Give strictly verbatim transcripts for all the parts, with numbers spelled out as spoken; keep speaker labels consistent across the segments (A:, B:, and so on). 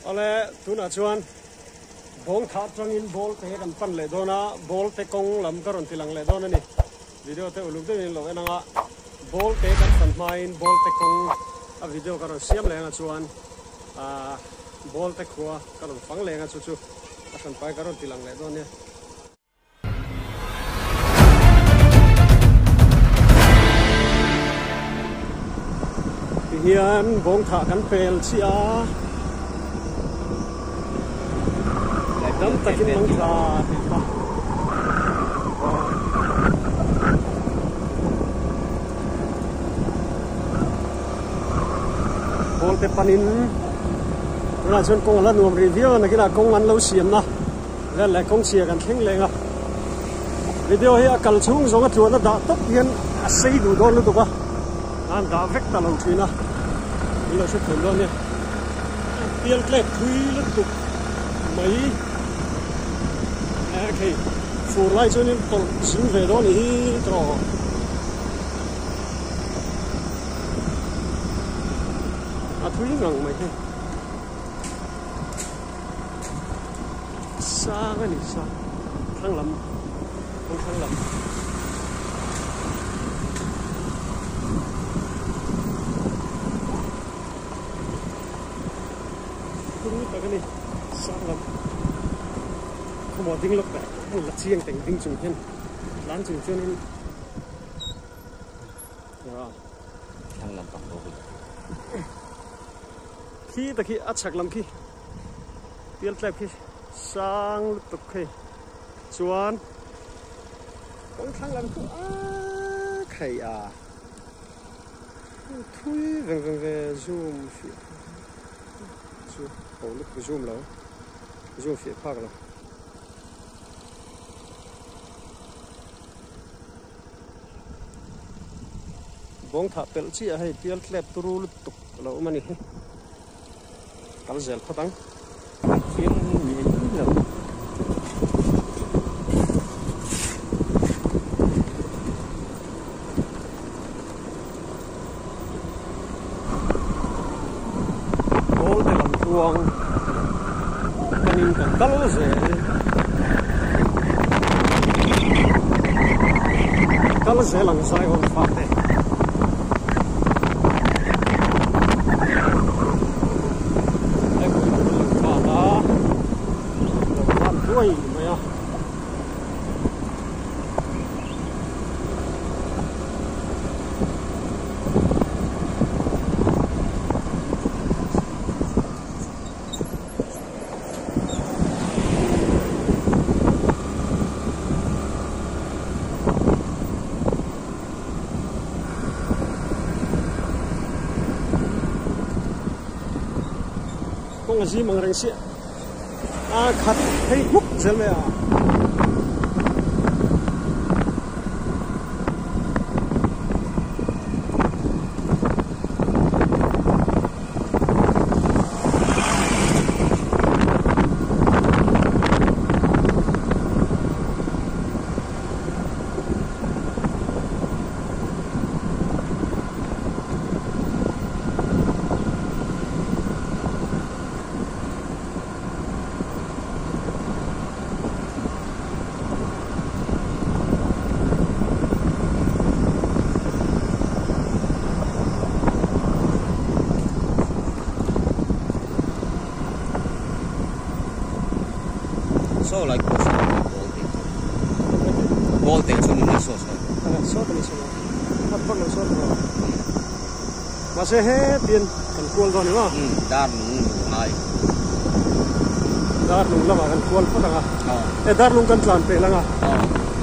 A: ale tuna chuan bong tha changin ball te kan pan le dona ball te kong lam karon tilang le dona ni video te uluk de lo enanga ball te kan pan main ball te kong a video karon siam le nga chuan a ball te khua karon phang le nga chu chu a san pai karon tilang le don ne hian bong tha kan pel chia dam takin mang tha bol te panin na chon kong la nuam review na kila kong an lo siam na le le kong chia kan theng lenga video hi akal chung zonga chuan da tok hian a sei du don lu tu ba an da vek ta lo thina ni lo se thon don ne tiel klep thui lu tu mai okay for lai chon in tol sin ve don hi tro a thui ngang mai ke sa cái này sa thăng lắm không thăng lắm không cái này sa lắm không có tiếng lốc cả không là chiêng tình tiếng trùng thiên lán trùng thiên nên rồi
B: thăng lắm bằng đồ
A: khi ta khi ắt sạc lắm khi tiêu đẹp khi sang lúc tục khi chuan con thằng làm cũng á khẩy à thui về về về zoom phía zoom hầu lúc zoom lâu zoom phía phát rồi bong thả pel chi hay tiêu đẹp turu lúc tục lâu mà nè cảm giác phát tăng
B: phiên gì nữa
A: bố để làm chuông anh em cần cắt rễ cắt rễ làm sao còn phát đấy ôi mày à con gì mà răng xịa à khát thấy hút dễ mẹ à
B: so like this voltage on the source
A: so cái này nó bắt nó so rồi mà sẽ hết tiền cần cuốn rồi đúng không?
B: đan này
A: đan lùng là mà cần cuốn phát à? Ờ. Đan lùng cần tràn pe là à? Ờ.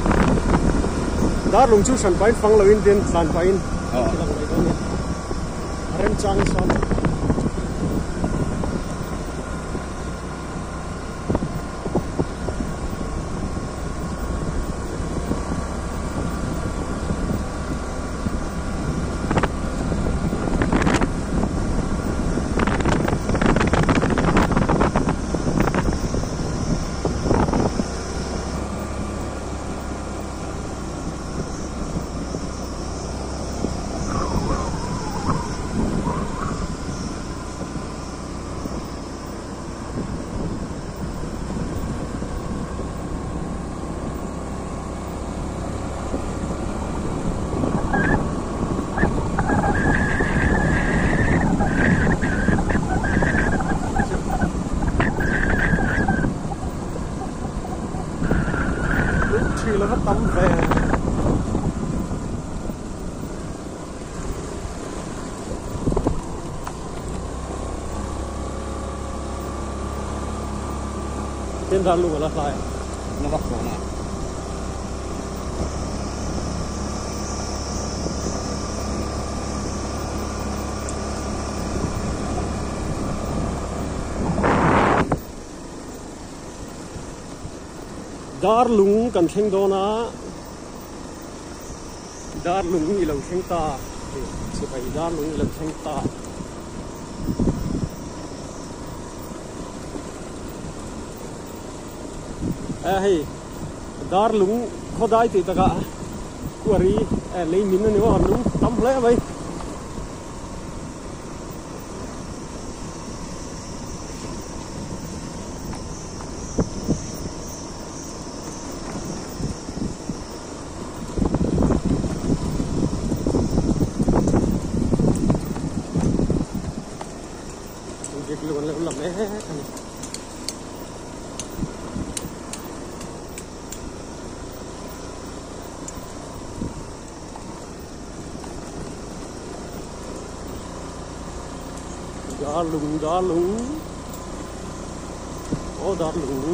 A: Đan lùng chú sản phẩm phăng lâu in tiền tràn pe in. Ờ. Rem chang sam. Tên đàn lùng là lại
B: nó bắt cổ nào
A: dar lung kan theng dona dar lung i lo theng ta se pai dar lung i lo theng ta a hei dar lung khodai ti taka kuari a lei min ni wa lung tam hle bai luôn luôn làm đấy đá lùng đá lùng ô đá lùng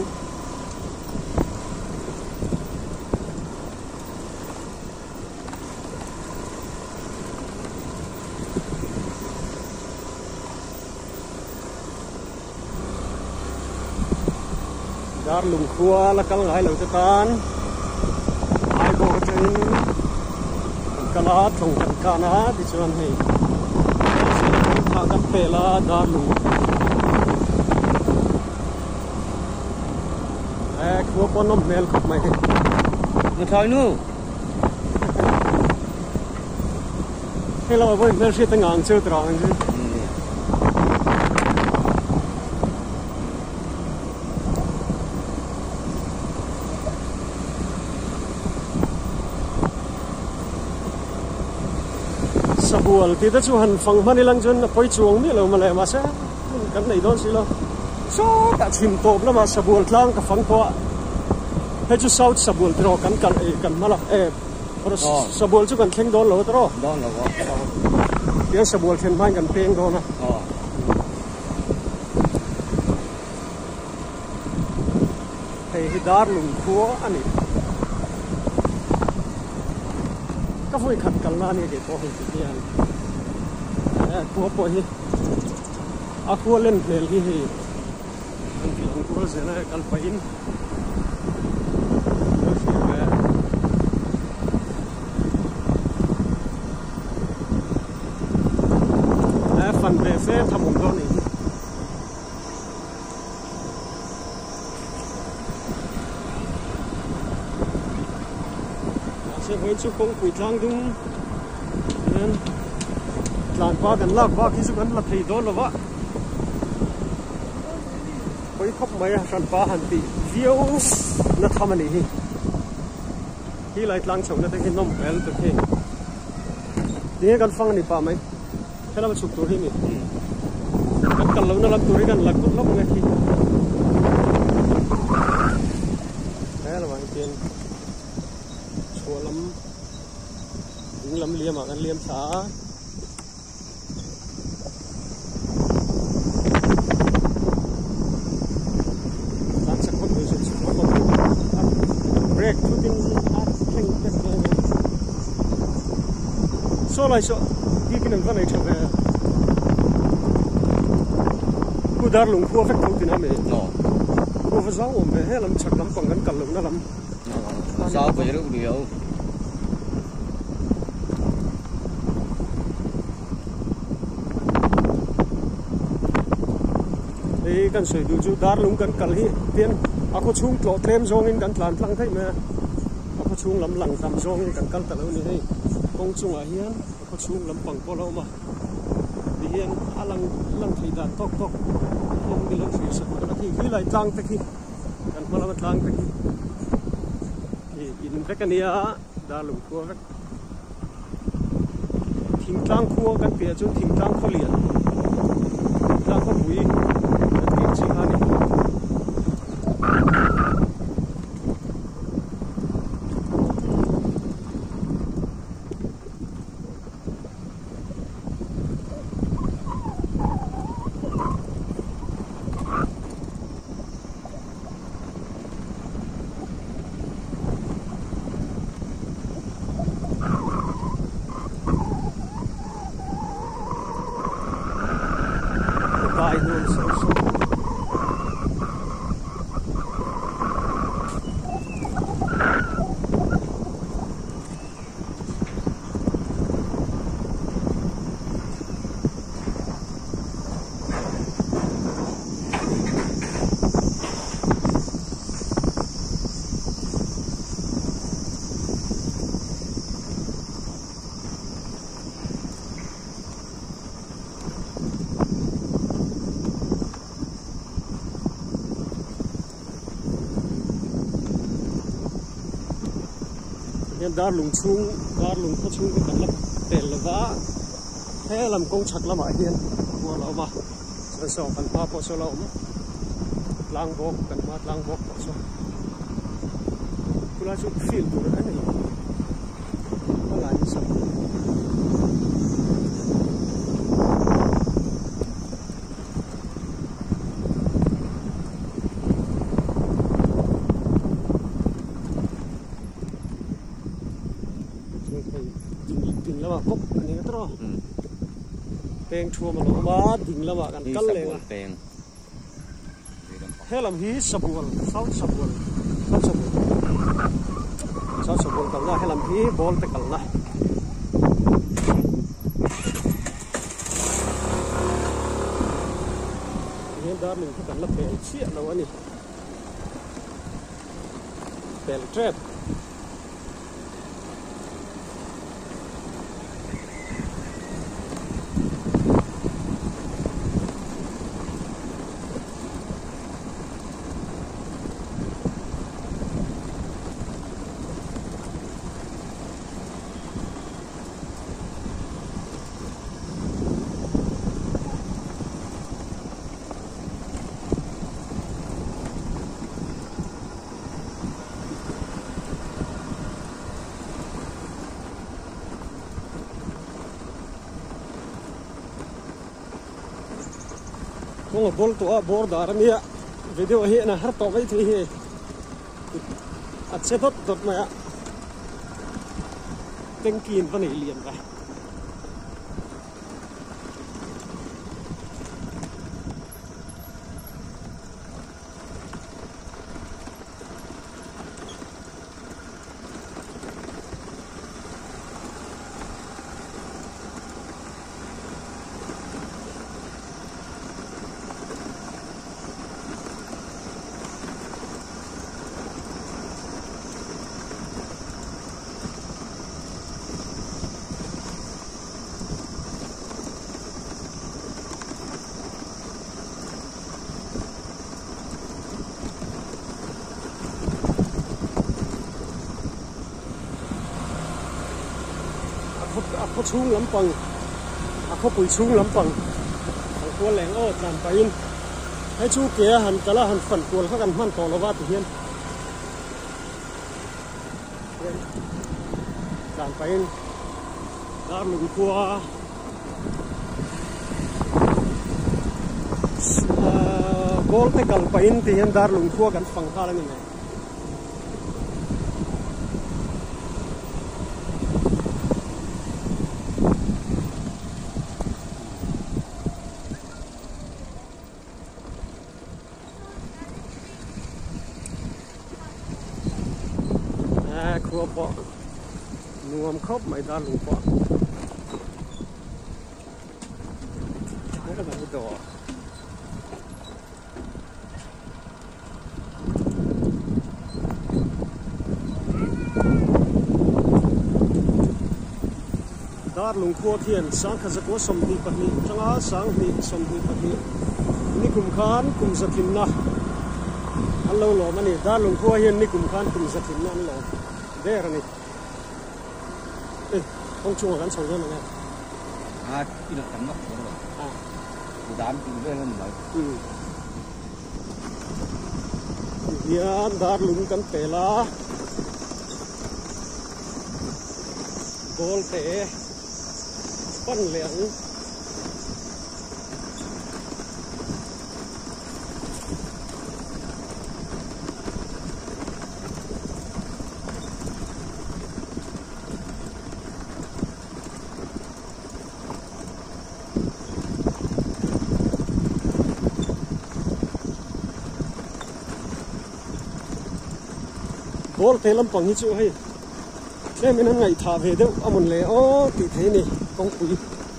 A: dar lung khua là kal ngai lo te tan ai bo tin kala thong kan kana ti chuan hei tha kan pe la dar lung e khua pon nom mel khop mai
B: nó thôi nu
A: hei lo voi mel si ta ngang cheu trang ji sabual ti ta chu han phang mani lang chun poi chuang mi lo ma le ma sa kan nei don si lo so ta chim top la ma sabual tlang ka phang to he chu south sabual tro kan kan e kan mala e por sabual chu kan theng don lo tro
B: don lo
A: ye sabual then mai kan peng don na
B: ờ
A: hei hi dar lung khua ani ka voi khat kal na ni ke to hi ti an e ko po hi a ko len hlel hi hi an ki an ko zena kal pain e fan ve fe thamum do ni sẽ với chú công quỷ trang đúng nên làm qua gần lạc qua khi chú gần là thầy đó là vợ với khóc mấy sản pa hàn tỷ view nó tham anh đi khi lại lang chồng nó thấy cái nông bèl được thế đi gần phăng này pa mấy thế là chụp tuổi đi gần gần lâu nó làm tuổi gần lạc cốt lóc ngay khi thế là bằng tiền chua lắm đúng lắm liêm mà ăn liêm xá đang sẽ có người sẽ có một break chút tin áp thanh kết rồi số lại số đi cái này trở về cô dar lùng khua phép thông tin em
B: nó
A: cô phải giáo ổn về hết làm chặt lắm còn ngắn cẩn lùng nó lắm
B: sao vậy đó điều
A: thì cần sửa đủ dar lung cần cần hi tiền ako chung tlo trem zong in kan tlan tlang thai me ako chung lam lang tam zong in kan kal ta lo ni hei kong chung a hian ako chung lam pang ko lo ma di hian alang lang thei da tok tok hian mi lo fi sa ko na thi hi lai tlang ta ki kan ma la tlang ta ki in vekania dar lung khua vek thing tlang khua kan pia chu thing tlang kho lian tlang kho bui kan chi ani dar lung chung dar lung kho chung cái kan lap tel lova he lam kong chak lama hian ko lo ma so so kan pa po so lo lang bok kan ma lang bok so kula chu feel tu kan ni ala ni sam ding lama bok ani tro peng chua ma lo ma ding lama kan kal le nga
B: peng
A: helam hi sabul south sabul south sabul south sabul kal na helam hi bol te kal na ni dar ning kan la pel chi lo ani pel trap kung bol to a bor dar mia video hi na har to mai thi hi at se dot dot ma tengkin van ei lian ba ako chung lampang ako pui chung lampang ang ko leng o tlan pa in hai chu ke han kala han fan kol kha kan man to lova ti hian tlan pa in dar lung kwa gol te kal pa in ti hian dar lung kwa kan fang kha lang ni khua bọ nuông khóc mày ta lùng bọ thế là cái đồ dar lùng khua thiên sáng khá có sầm đi bật đi chẳng á sáng đi sầm đi bật đi ni cùng khán cùng giật thìn na ăn lâu lò mà nè dar lùng khua hiền ni cùng khán cùng giật thìn na ăn lò đây là này, không chua gắn sầu riêng này.
B: À, cái nó cắn mất rồi. À, từ đám từ đây lên lại.
A: Ừ. Dia dar lung kan pela, gol te, pan liang. bol te lam pang hi chu hei tlem in an ngai tha ve deuh amun le o ti the ni kongpui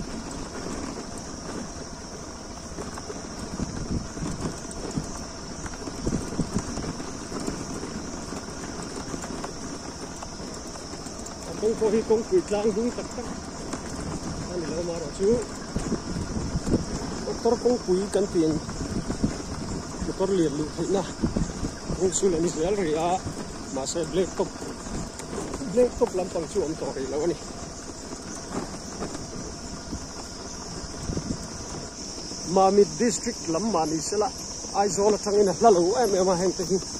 A: kong ko hi kongpui tlang dung tak tak ani lo ma ro chu doktor kongpui kan tiang doktor lian lu na kung su le ni sel ria ma se black top black top lam pang chu am to ri lo ni Mami district lam mani sela ai zol thang in la lo em em hem te hi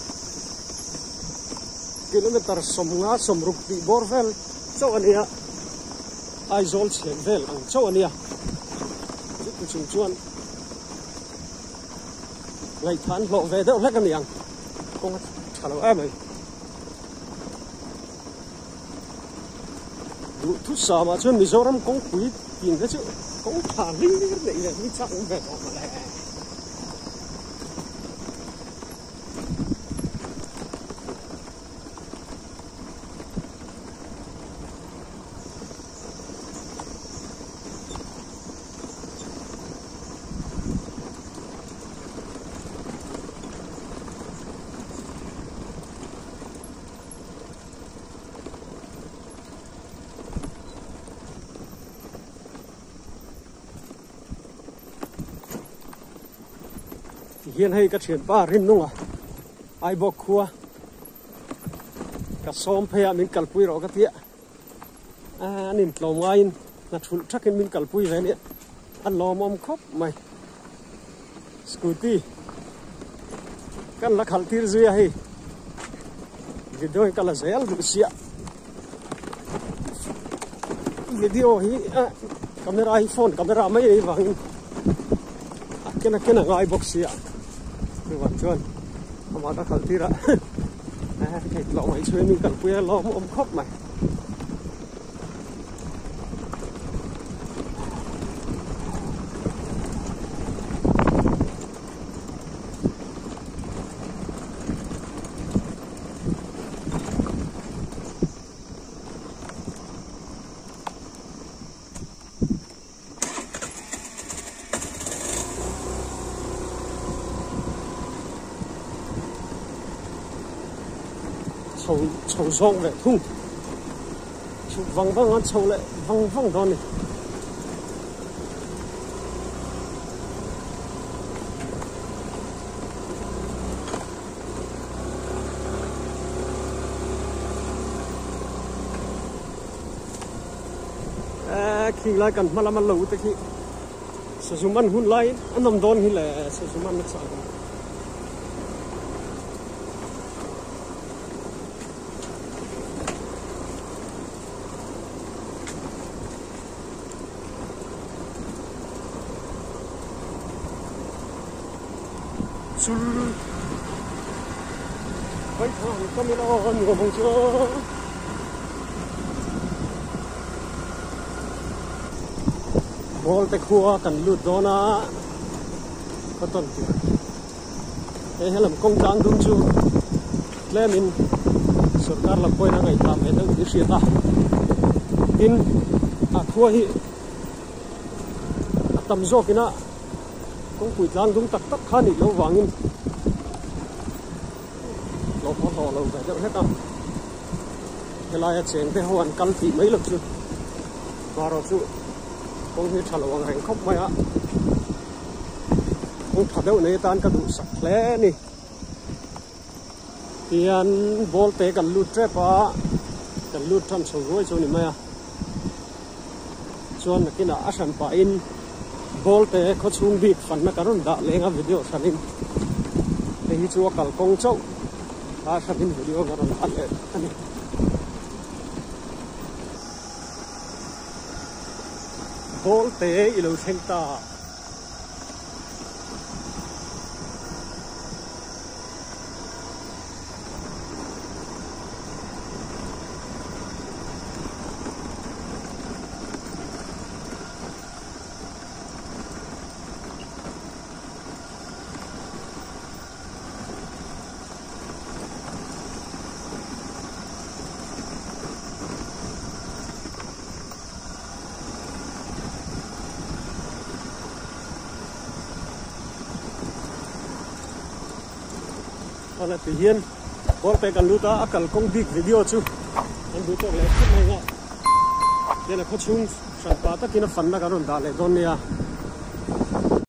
A: kilometer somnga somruk pi borvel so ania ai zol chen vel ang so ania chu chung chuan ngày tháng lộ về đâu hết cái miệng không trả lời em ấy đủ thứ sao mà cho Mizoram cũng quý tiền cái chứ cũng thả linh cái này là mới chắc cũng về họ mà lại hiện hay cái chuyện ba rin nung à ai bọc khua cái xóm phê mình cල් pui rồi cái tiệt à nín lồng ngay là chul chắc cái mình cл pui về nè ăn lò mom khóc mày scooty kan la khal tir zuya hi video ka la zel du sia video hi camera iPhone camera mai ei wang kena kena ngai box siaWan chuan ama ka khal tira a ke lo mai chui min kal pui lo om khop mai chầu chầu rong về thung chầu văng văng ăn chầu lại văng văng đó này à khi lại cần mà làm ăn lâu tới khi sử dụng ăn hun lại ăn nằm đón hi là sử dụng ăn nước sạch vậy thôi có mấy lo hơn nhiều không chưa bol te khua cần lụt đó na có tuần kia thế hay làm công trang đúng chưa lên mình सरकार là coi là ngày làm hết được cái ta in à khua hi tầm gió kia na cũng quỳ lang đúng tắc tắc khá nị lâu vàng in lâu khó thò lâu vậy đâu hết đâu cái lai chèn cái hoàn căn thị mấy lần chưa mà rồi chú không thể trả lời bằng hành khóc mày á không thật đâu này tan cái đủ sạch lẽ nè tiền bol té cần lút trép á cần lút trăm sầu rối cho nè mày à cho nên cái nào asan pa in bol te có chung bị phần mà karun đã lên cái video sản in thì chú cả công châu ta sản in video karun đã lên bol te ilo theng ta còn là tự nhiên bol pe kan luta akal kong big video chu an du tok le khut mai nga dena kho chung san pa ta kina fan na kan da le don nia